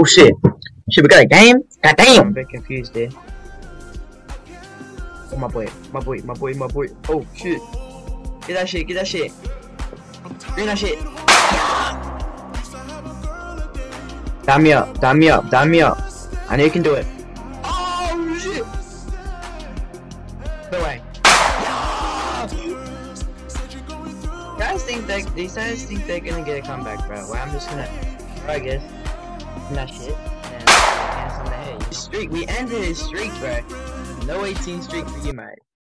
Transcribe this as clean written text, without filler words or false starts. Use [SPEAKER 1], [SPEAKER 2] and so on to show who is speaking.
[SPEAKER 1] Oh shit. Shit, we got a game? God damn.
[SPEAKER 2] I'm a bit confused there. Oh, my boy. Oh, shit. Get that shit. Bring that shit. Dime me up. I know you can do it. Oh, shit. No way. These guys think they're gonna get a comeback, bro. Well, I'm just gonna, I guess, that shit. And hands on the head. Streak. We ended his streak, bro. No 18 streak for you, mate.